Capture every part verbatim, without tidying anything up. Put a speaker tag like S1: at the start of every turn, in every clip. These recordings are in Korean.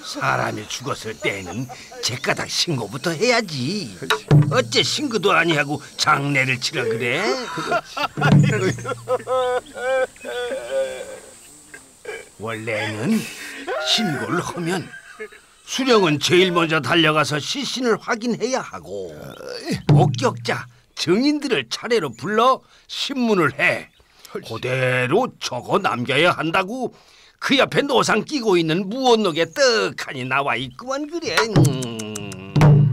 S1: 사람이 죽었을 때에는 제가닥 신고부터 해야지. 어째 신고도 아니하고 장례를 치라 그래? 원래는 신고를 하면 수령은 제일 먼저 달려가서 시신을 확인해야 하고 목격자, 증인들을 차례로 불러 신문을 해 그대로 적어 남겨야 한다고 그 옆에 노상 끼고 있는 무언록에 떡하니 나와 있구만 그래. 음.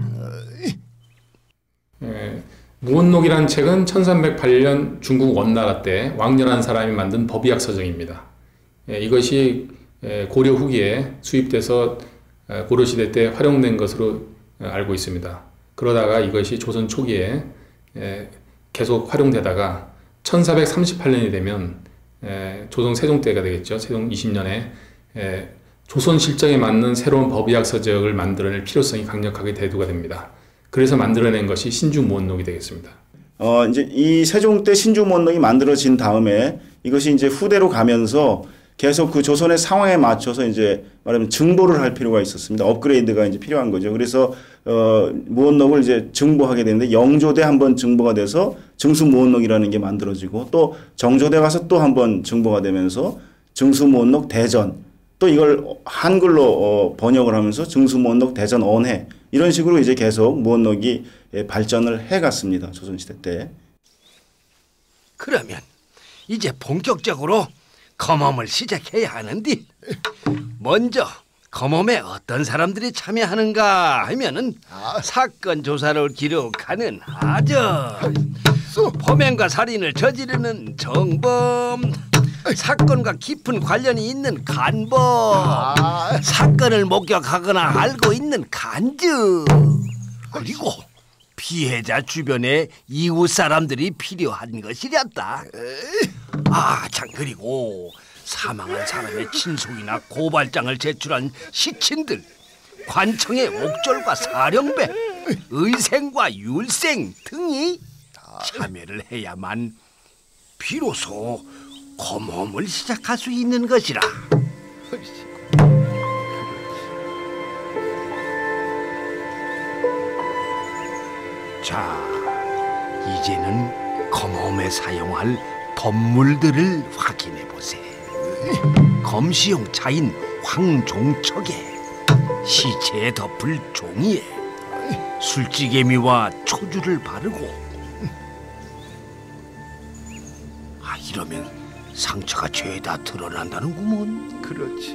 S2: 예, 무언록이란 책은 천삼백팔 년 중국 원나라 때 왕렬한 사람이 만든 법의학 서적입니다. 예, 이것이 고려 후기에 수입돼서 고려시대 때 활용된 것으로 알고 있습니다. 그러다가 이것이 조선 초기에 계속 활용되다가 천사백삼십팔 년이 되면 조선 세종 때가 되겠죠. 세종 이십 년에 조선 실정에 맞는 새로운 법의학 서적을 만들어낼 필요성이 강력하게 대두가 됩니다. 그래서 만들어낸 것이 신주무언록이 되겠습니다.
S3: 어, 이제 이 세종 때 신주무언록이 만들어진 다음에 이것이 이제 후대로 가면서 계속 그 조선의 상황에 맞춰서 이제 말하면 증보를 할 필요가 있었습니다. 업그레이드가 이제 필요한 거죠. 그래서 어, 무언록을 이제 증보하게 되는데 영조대 한번 증보가 돼서 증수무언록이라는 게 만들어지고 또 정조대 가서 또 한번 증보가 되면서 증수무언록 대전 또 이걸 한글로 어, 번역을 하면서 증수무언록 대전 언해 이런 식으로 이제 계속 무언록이 발전을 해갔습니다. 조선시대 때.
S1: 그러면 이제 본격적으로 검험을 시작해야 하는데 먼저 검험에 어떤 사람들이 참여하는가 하면은 사건 조사를 기록하는 하전, 범행과 살인을 저지르는 정범, 사건과 깊은 관련이 있는 간범, 사건을 목격하거나 알고 있는 간주, 그리고 피해자 주변에 이웃 사람들이 필요한 것이랬다. 아, 참 그리고 사망한 사람의 친속이나 고발장을 제출한 시친들, 관청의 옥졸과 사령배, 의생과 율생 등이 참여를 해야만 비로소 검험을 시작할 수 있는 것이라. 자, 이제는 검험에 사용할 법물들을 확인해 보세. 검시용 차인 황종척에 시체에 덮을 종이에 술찌개미와 초주를 바르고. 아, 이러면 상처가 죄다 드러난다는구먼.
S4: 그렇지.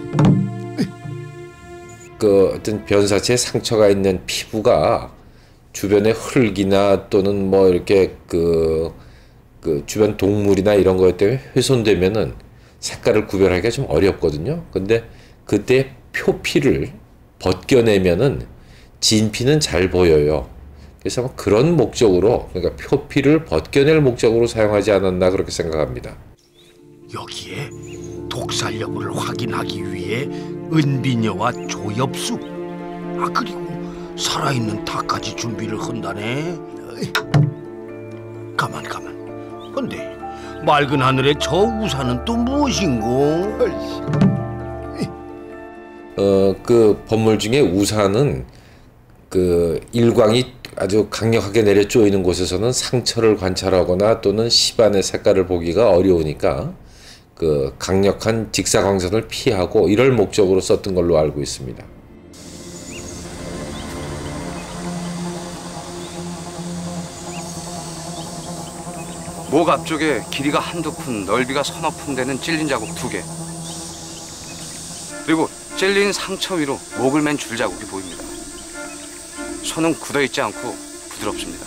S5: 그 어떤 변사체에 상처가 있는 피부가 주변에 흙이나 또는 뭐 이렇게 그, 그 주변 동물이나 이런 것 때문에 훼손되면은 색깔을 구별하기가 좀 어렵거든요. 근데 그때 표피를 벗겨내면은 진피는 잘 보여요. 그래서 그런 목적으로, 그러니까 표피를 벗겨낼 목적으로 사용하지 않았나 그렇게 생각합니다.
S1: 여기에 독살 여부를 확인하기 위해 은비녀와 조엽수, 아 그리고 살아있는 닭까지 준비를 한다네. 가만 가만. 근데 맑은 하늘에 저 우산은 또 무엇인고?
S5: 어, 그 법물 중에 우산은 그 일광이 아주 강력하게 내려 쪼이는 곳에서는 상처를 관찰하거나 또는 시반의 색깔을 보기가 어려우니까 그 강력한 직사광선을 피하고 이럴 목적으로 썼던 걸로 알고 있습니다.
S6: 목 앞쪽에 길이가 한두 푼, 넓이가 서너 푼 되는 찔린 자국 두 개. 그리고 찔린 상처 위로 목을 맨 줄 자국이 보입니다. 손은 굳어있지 않고 부드럽습니다.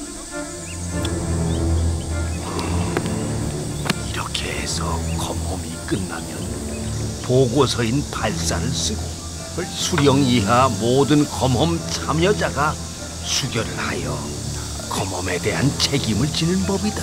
S1: 이렇게 해서 검험이 끝나면 보고서인 발사를 쓰고 수령 이하 모든 검험 참여자가 수결을 하여 검험에 대한 책임을 지는 법이다.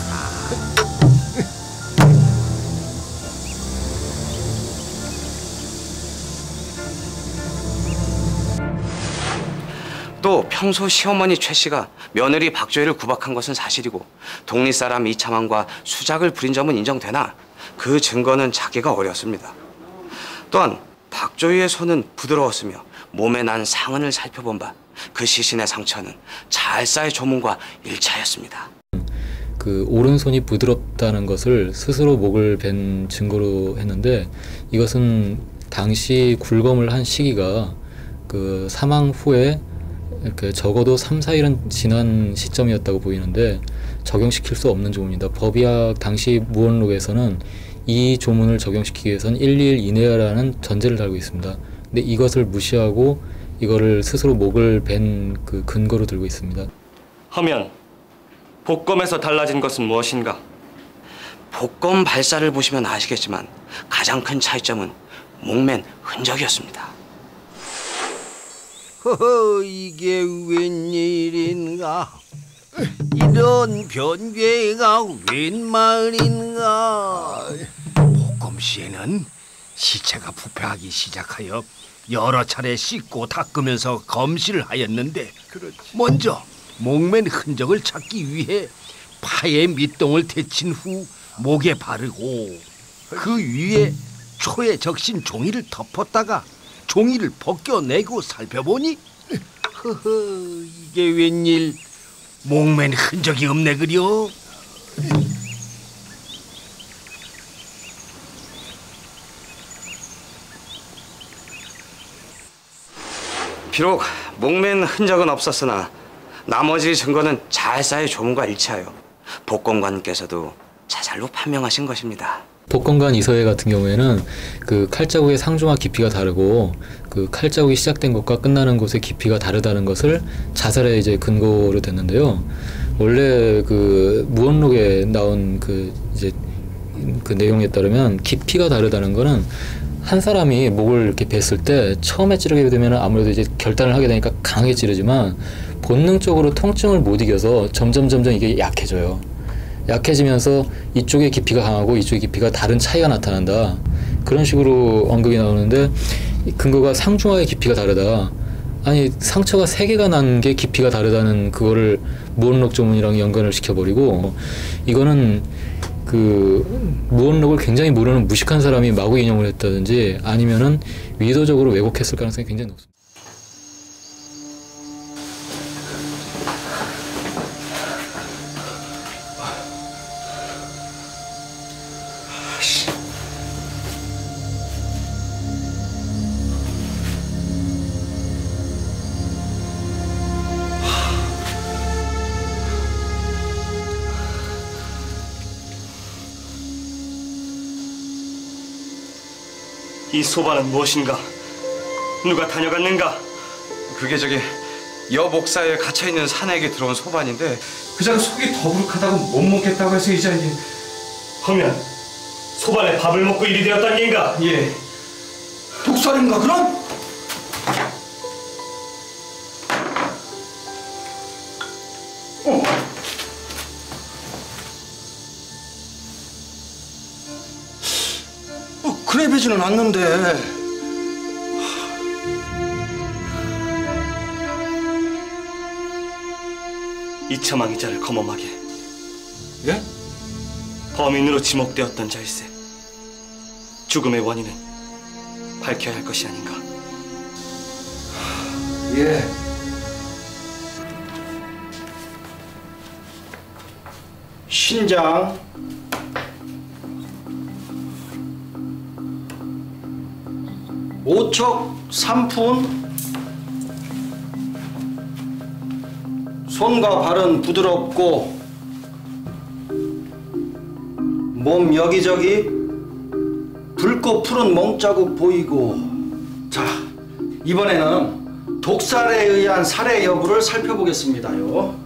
S6: 또 평소 시어머니 최 씨가 며느리 박조혜를 구박한 것은 사실이고 독립사람 이참환과 수작을 부린 점은 인정되나 그 증거는 찾기가 어렵습니다. 또한 박조이의 손은 부드러웠으며 몸에 난 상흔을 살펴본 바 그 시신의 상처는 자알사의 조문과 일치하였습니다.
S4: 그 오른손이 부드럽다는 것을 스스로 목을 벤 증거로 했는데, 이것은 당시 굴검을 한 시기가 그 사망 후에 이렇게 적어도 삼, 사 일은 지난 시점이었다고 보이는데 적용시킬 수 없는 조문입니다. 법의학 당시 무언록에서는 이 조문을 적용시키기 위해서는 일, 이 일 이내라는 전제를 달고 있습니다. 근데 이것을 무시하고 이거를 스스로 목을 벤 그 근거로 들고 있습니다.
S7: 하면 복검에서 달라진 것은 무엇인가?
S6: 복검 발사를 보시면 아시겠지만 가장 큰 차이점은 목맨 흔적이었습니다.
S1: 허허, 이게 웬일인가? 이런 변괴가 웬 말인가? 복검 시에는 시체가 부패하기 시작하여 여러 차례 씻고 닦으면서 검시를 하였는데, 먼저 목맨 흔적을 찾기 위해 파에 밑동을 데친 후 목에 바르고 그 위에 초에 적신 종이를 덮었다가 종이를 벗겨내고 살펴보니, 허허, 이게 웬일, 목맨 흔적이 없네 그려.
S6: 비록 목맨 흔적은 없었으나 나머지 증거는 자알사의 조문과 일치하여 복검관께서도 자살로 판명하신 것입니다.
S4: 복검관 이서회 같은 경우에는 그 칼자국의 상중하 깊이가 다르고 그 칼자국이 시작된 곳과 끝나는 곳의 깊이가 다르다는 것을 자살에 이제 근거로 됐는데요. 원래 그 무언록에 나온 그 이제 그 내용에 따르면 깊이가 다르다는 거는 한 사람이 목을 이렇게 뱄을 때 처음에 찌르게 되면 아무래도 이제 결단을 하게 되니까 강하게 찌르지만 본능적으로 통증을 못 이겨서 점점 점점 이게 약해져요. 약해지면서 이쪽의 깊이가 강하고 이쪽의 깊이가 다른 차이가 나타난다. 그런 식으로 언급이 나오는데 근거가 상중하의 깊이가 다르다. 아니 상처가 세 개가 난 게 깊이가 다르다는 그거를 무언록 조문이랑 연관을 시켜버리고, 이거는 그 무언록을 굉장히 모르는 무식한 사람이 마구 인용을 했다든지 아니면은 의도적으로 왜곡했을 가능성이 굉장히 높습니다.
S7: 이 소반은 무엇인가? 누가 다녀갔는가?
S6: 그게 저기 여 목사에 갇혀있는 사내에게 들어온 소반인데 그자가 속이 더부룩하다고 못 먹겠다고 해서 이 자리에.
S7: 하면 소반에 밥을 먹고 일이 되었단 얘인가?
S6: 예.
S1: 독살인가 그럼?
S7: 어.
S1: 어, 그래 보지는 않는데.
S7: 이처망이 자를 검엄하게.
S1: 예?
S7: 범인으로 지목되었던 자일세. 죽음의 원인은 밝혀야 할 것이 아닌가.
S1: 예.
S8: 신장 오척 삼 푼, 손과 발은 부드럽고 몸 여기저기 붉고 푸른 멍자국 보이고. 자, 이번에는 독살에 의한 살해 여부를 살펴보겠습니다요.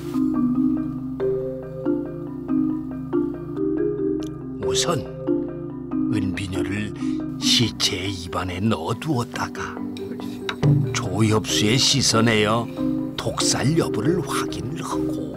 S1: 우선 은비녀를 시체의 입안에 넣어두었다가 조엽수에 씻어내어 독살 여부를 확인을 하고.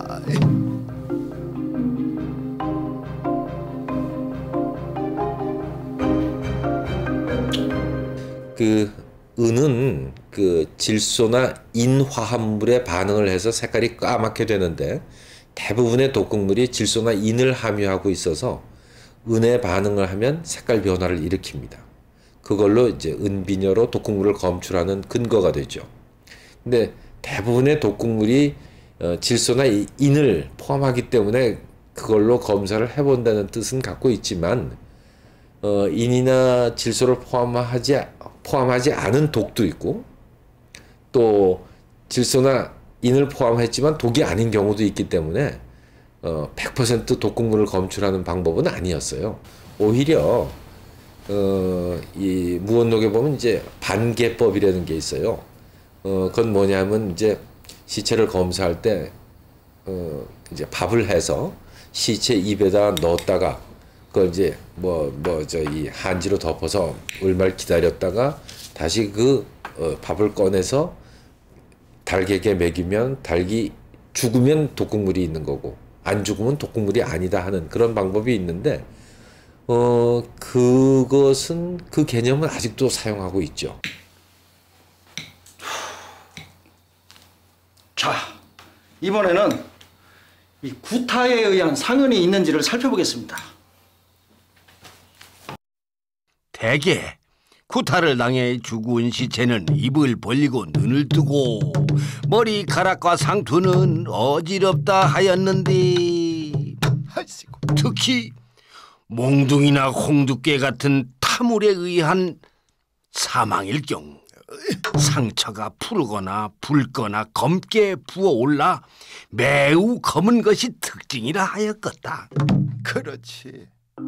S5: 그 은은 그 질소나 인화합물에 반응을 해서 색깔이 까맣게 되는데 대부분의 독극물이 질소나 인을 함유하고 있어서 은에 반응을 하면 색깔 변화를 일으킵니다. 그 그걸로 이제 은비녀로 독극물을 검출하는 근거가 되죠. 근데 대부분의 독극물이 어, 질소나 인을 포함하기 때문에 그걸로 검사를 해본다는 뜻은 갖고 있지만 어, 인이나 질소를 포함하지 포함하지 않은 독도 있고 또 질소나 인을 포함했지만 독이 아닌 경우도 있기 때문에 어, 백 퍼센트 독극물을 검출하는 방법은 아니었어요. 오히려 어, 이 무원록에 보면 이제 반개법이라는 게 있어요. 어, 그건 뭐냐면 이제 시체를 검사할 때 어, 이제 밥을 해서 시체 입에다 넣었다가 그걸 이제 뭐 뭐 저 이 한지로 덮어서 얼마를 기다렸다가 다시 그 어, 밥을 꺼내서 닭에게 먹이면 닭이 죽으면 독극물이 있는 거고 안 죽으면 독극물이 아니다 하는 그런 방법이 있는데 어 그것은 그 개념은 아직도 사용하고 있죠.
S8: 자, 이번에는 이 구타에 의한 상흔이 있는지를 살펴보겠습니다.
S1: 대개 구타를 당해 죽은 시체는 입을 벌리고 눈을 뜨고 머리카락과 상투는 어지럽다 하였는데 특히 몽둥이나 홍두깨 같은 타물에 의한 사망일 경우 상처가 푸르거나 붉거나 검게 부어올라 매우 검은 것이 특징이라 하였겠다.
S9: 그렇지.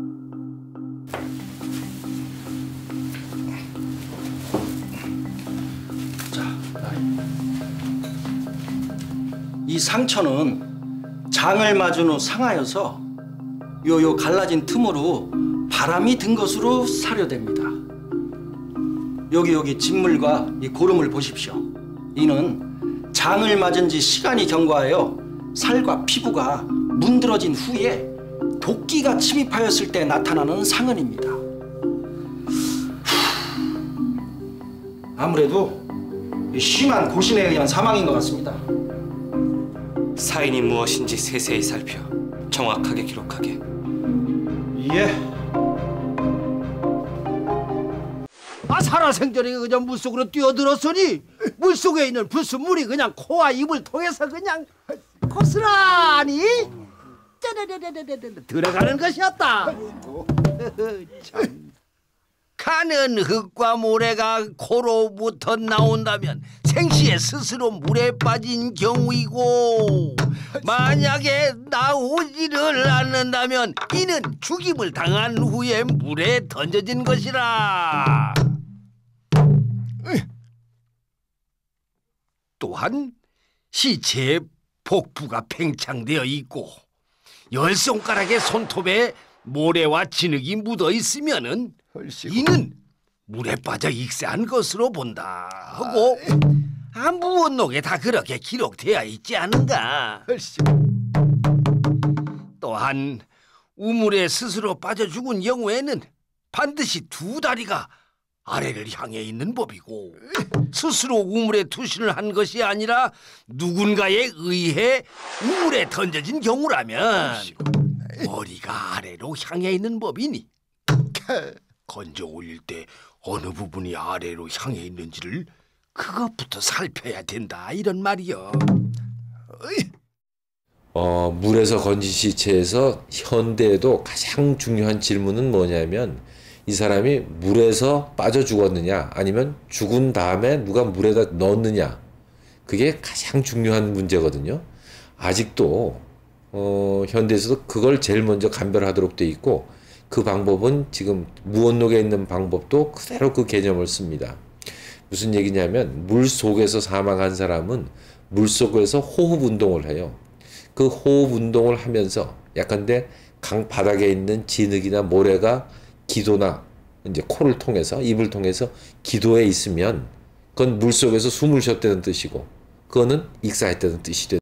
S8: 이 상처는 장을 맞은 후 상하여서 요요 갈라진 틈으로 바람이 든 것으로 사료됩니다. 여기 여기 진물과 이 고름을 보십시오. 이는 장을 맞은 지 시간이 경과하여 살과 피부가 문드러진 후에 도끼가 침입하였을 때 나타나는 상흔입니다. 아무래도 심한 고신에 의한 사망인 것 같습니다.
S6: 사인이 무엇인지 세세히 살펴 정확하게 기록하게.
S8: 예.
S1: 아 살아생전에 그냥 물속으로 뛰어들었으니 물속에 있는 불순물이 그냥 코와 입을 통해서 그냥 고스란히 짜라라라라라 들어가는 것이었다. 참. 가는 흙과 모래가 코로부터 나온다면 생시에 스스로 물에 빠진 경우이고 만약에 나오지를 않는다면 이는 죽임을 당한 후에 물에 던져진 것이라. 또한 시체의 복부가 팽창되어 있고 열 손가락의 손톱에 모래와 진흙이 묻어 있으면은 이는 물에 빠져 익사한 것으로 본다 하고 아, 무원록에 다 그렇게 기록되어 있지 않은가. 또한 우물에 스스로 빠져 죽은 경우에는 반드시 두 다리가 아래를 향해 있는 법이고 스스로 우물에 투신을 한 것이 아니라 누군가에 의해 우물에 던져진 경우라면 머리가 아래로 향해 있는 법이니 건져 올릴 때 어느 부분이 아래로 향해 있는지를 그것부터 살펴야 된다 이런 말이요.
S5: 어, 물에서 건진 시체에서 현대에도 가장 중요한 질문은 뭐냐면 이 사람이 물에서 빠져 죽었느냐 아니면 죽은 다음에 누가 물에다 넣었느냐 그게 가장 중요한 문제거든요. 아직도 어, 현대에서도 그걸 제일 먼저 감별하도록 돼 있고 그 방법은 지금 무원록에 있는 방법도 그대로 그 개념을 씁니다. 무슨 얘기냐면 물 속에서 사망한 사람은 물 속에서 호흡 운동을 해요. 그 호흡 운동을 하면서 약간데 강 바닥에 있는 진흙이나 모래가 기도나 이제 코를 통해서 입을 통해서 기도에 있으면 그건 물 속에서 숨을 쉬었다는 뜻이고 그거는 익사했다는 뜻이 돼.